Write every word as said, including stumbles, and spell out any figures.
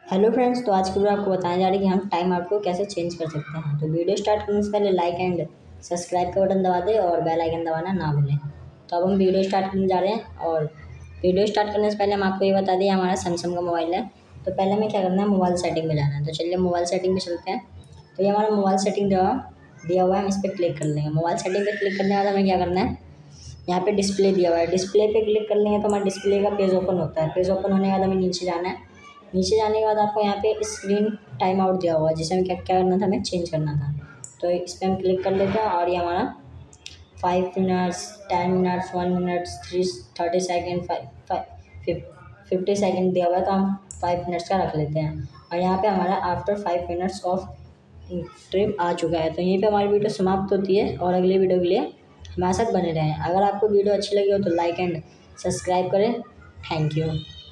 Hello friends, तो आज की वीडियो आपको बताने जा रहे हैं कि हम टाइम आउट को कैसे चेंज कर सकते हैं। तो वीडियो स्टार्ट करने से पहले लाइक एंड सब्सक्राइब का बटन दबा दें और बेल आइकन दबाना ना भूलें। तो अब हम वीडियो स्टार्ट करने जा रहे हैं और वीडियो स्टार्ट करने से पहले हम आपको ये बता दें हमारा सैमसंग का मोबाइल है। तो पहले हमें क्या करना है, मोबाइल सेटिंग में जाना है। तो चलिए मोबाइल सेटिंग में चलते हैं। तो ये हमारा मोबाइल सेटिंग दिया दिया हुआ है, हम इस पर क्लिक कर लेंगे। मोबाइल सेटिंग पर क्लिक करने के बाद हमें क्या करना है, यहाँ पे डिस्प्ले दिया हुआ है, डिस्प्ले पे क्लिक कर लेंगे तो हमारा डिस्प्ले का पेज ओपन होता है। पेज ओपन होने के बाद हमें नीचे जाना है। नीचे जाने के बाद आपको यहाँ पे स्क्रीन टाइम आउट दिया हुआ है, जिसे हमें क्या क्या करना था, हमें चेंज करना था। तो इस पर हम क्लिक कर लेते हैं और ये हमारा five minutes ten minutes one minute three thirty second five fifty second दिया हुआ है, तो हम फाइव मिनट्स का रख लेते हैं। और यहाँ पे हमारा after five minutes of trip आ चुका है। तो यहीं पे हमारी वीडियो समाप्त होती है और अगली वीडियो के लिए हमारे साथ बने रहें। अगर आपको वीडियो अच्छी लगी हो तो लाइक एंड सब्सक्राइब करें। Thank you.